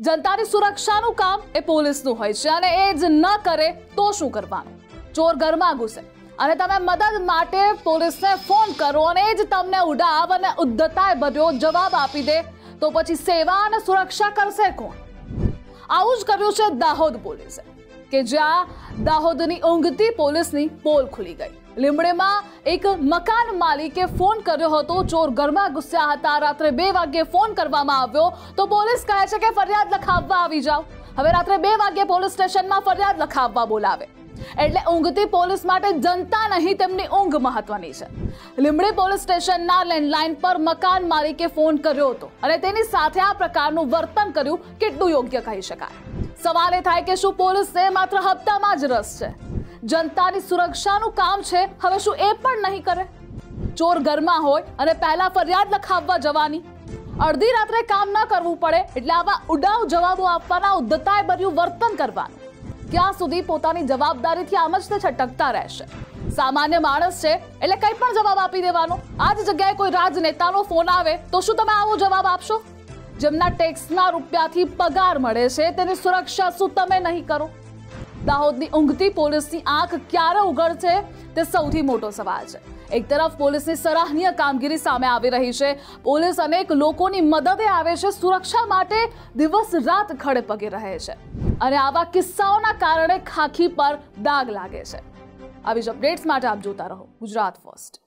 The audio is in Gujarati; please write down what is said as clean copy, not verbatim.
જનતાની સુરક્ષાનું કામ એ પોલીસનું હોય છે અને એ જ ન કરે તો શું કરવાનું? ચોર ઘરમાં ઘૂસે અને તમે મદદ માટે પોલીસને ફોન કરો અને એ જ તમને ઉડાવ અને ઉદ્ધતાએ ભર્યો જવાબ આપી દે તો પછી સેવા અને સુરક્ષા કરશે કોણ? આવું જ કર્યું છે દાહોદ પોલીસે, કે જ્યાં દાહોદની ઊંઘતી પોલીસની પોલ ખુલી ગઈ। લીંબડીમાં એક મકાન માલિકે ફોન કર્યો હતો, ચોર ઘરમાં ઘૂસ્યા હતા, રાત્રે 2 વાગ્યે ફોન કરવામાં આવ્યો તો પોલીસ કહે છે કે ફરિયાદ લખાવવા આવી જાઓ। હવે રાત્રે 2 વાગ્યે પોલીસ સ્ટેશનમાં ફરિયાદ લખાવવા બોલાવે એટલે ઊંઘતી પોલીસ માટે જનતા નહીં તેમની ઊંઘ મહત્વની છે। લીંબડી પોલીસ સ્ટેશનના લેન્ડલાઇન પર મકાન માલિકે ફોન કર્યો હતો અને તેની સાથે આ પ્રકારનું વર્તન કર્યું કેટલું યોગ્ય કહી શકાય? સવાલ એ થાય કે શું પોલીસને માત્ર હપ્તામાં જ રસ છે? જનતાની સુરક્ષાનું કામ છે, હવે શું એ પણ નહીં કરે? ચોર ઘરમાં હોય અને પહેલા ફરિયાદ લખાવવા જવાની, અડધી રાત્રે કામ ન કરવું પડે એટલે આવા ઉડાવ જવાબો આપવાના ઉદ્ધતાએ ભર્યું વર્તન કરવાનું। ક્યાં સુધી પોતાની જવાબદારીથી આમ જ તે છટકતા રહેશે? સામાન્ય માણસ છે એટલે કંઈ પણ જવાબ આપી દેવાનો। આ જ જગ્યાએ કોઈ રાજનેતાનો ફોન આવે તો શું તમે આવો જવાબ આપશો? જેમના ટેક્સના રૂપિયાથી પગાર મળે છે તેની સુરક્ષા શું તમે નહીં કરો? દાહોદની ઊંઘતી પોલીસની આંખ ક્યારે ઉઘડશે તે સૌથી મોટો સવાલ છે। એક તરફ પોલીસની સરાહનીય કામગીરી સામે આવી રહી છે, પોલીસ અનેક લોકોની મદદે આવે છે, સુરક્ષા માટે દિવસ રાત ખડે પગે રહે છે અને આવા કિસ્સાઓના કારણે ખાખી પર દાગ લાગે છે। આવી જ અપડેટ્સ માટે આપ જોતા રહો ગુજરાત ફર્સ્ટ।